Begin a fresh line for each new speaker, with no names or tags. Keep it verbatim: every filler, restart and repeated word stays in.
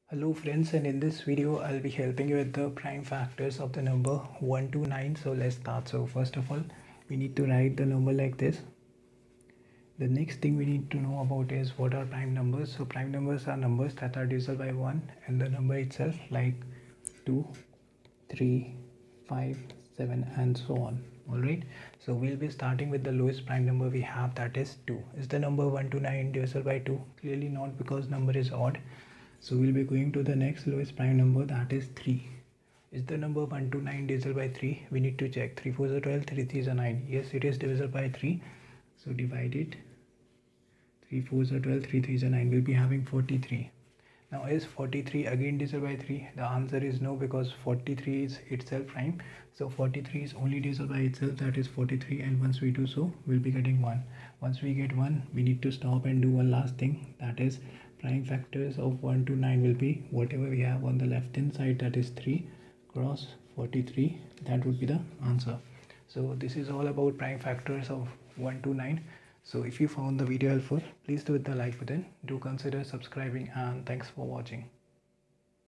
Hello friends, and in this video I'll be helping you with the prime factors of the number one to nine. So let's start. So first of all, we need to write the number like this. The next thing we need to know about is what are prime numbers. So prime numbers are numbers that are divisible by one and the number itself, like two, three, five, seven and so on. Alright, so we'll be starting with the lowest prime number we have, that is two. Is the number one to nine divisible by two? Clearly not, because number is odd. So we'll be going to the next lowest prime number, that is three. Is the number one to nine divisible by three? We need to check. three fours are twelve, three threes are nine. Yes, it is divisible by three. So divide it. three fours are twelve, three threes are nine. We'll be having forty-three. Now is forty-three again divisible by three? The answer is no, because forty-three is itself prime. So forty-three is only divisible by itself, that is forty-three, and once we do so, we'll be getting one. Once we get one, we need to stop and do one last thing, that is prime factors of one to nine will be whatever we have on the left hand side, that is three cross forty-three. That would be the answer. So this is all about prime factors of one to nine. So if you found the video helpful, please do hit the like button, do consider subscribing, and thanks for watching.